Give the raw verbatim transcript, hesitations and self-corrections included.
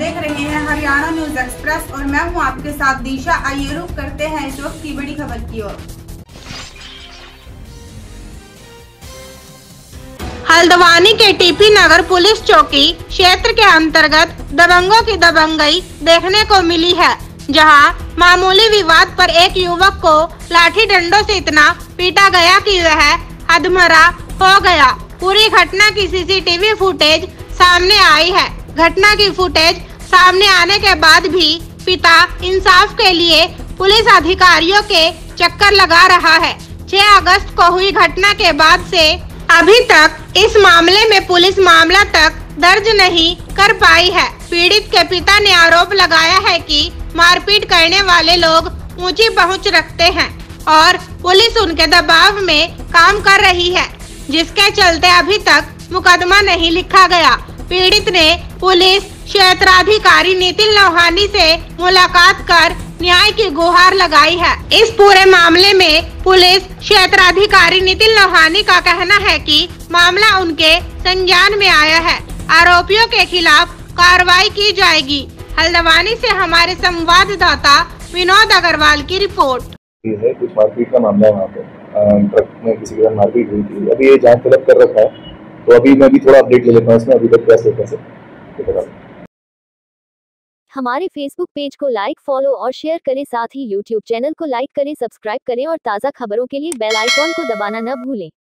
देख रहे हैं हरियाणा न्यूज एक्सप्रेस और मैं हूं आपके साथ दिशा। आइए रुक करते हैं इस वक्त की बड़ी खबर की ओर। हल्द्वानी के टीपी नगर पुलिस चौकी क्षेत्र के अंतर्गत दबंगों की दबंगई देखने को मिली है, जहां मामूली विवाद पर एक युवक को लाठी डंडों से इतना पीटा गया कि वह अधमरा हो गया। पूरी घटना की सीसीटीवी फुटेज सामने आई है। घटना की फुटेज सामने आने के बाद भी पिता इंसाफ के लिए पुलिस अधिकारियों के चक्कर लगा रहा है। छह अगस्त को हुई घटना के बाद से अभी तक इस मामले में पुलिस मामला तक दर्ज नहीं कर पाई है। पीड़ित के पिता ने आरोप लगाया है कि मारपीट करने वाले लोग ऊंची पहुंच रखते हैं और पुलिस उनके दबाव में काम कर रही है, जिसके चलते अभी तक मुकदमा नहीं लिखा गया। पीड़ित ने पुलिस क्षेत्राधिकारी नितिन लोहानी से मुलाकात कर न्याय की गुहार लगाई है। इस पूरे मामले में पुलिस क्षेत्राधिकारी नितिन लोहानी का कहना है कि मामला उनके संज्ञान में आया है। आरोपियों के खिलाफ कार्रवाई की जाएगी। हल्द्वानी से हमारे संवाददाता विनोद अग्रवाल की रिपोर्ट। ये है कुछ मारपीट का मामला है। वहाँ पे ट्रक में किसी के साथ मारपीट हुई थी। अभी ये जांच तलब कर रखा है, तो अभी मैं भी थोड़ा अपडेट ले लेता हूँ इसमें अभी तक क्या स्टेटस है। हमारे फेसबुक पेज को लाइक, फॉलो और शेयर करें, साथ ही यूट्यूब चैनल को लाइक करें, सब्सक्राइब करें और ताज़ा खबरों के लिए बेल आइकॉन को दबाना न भूलें।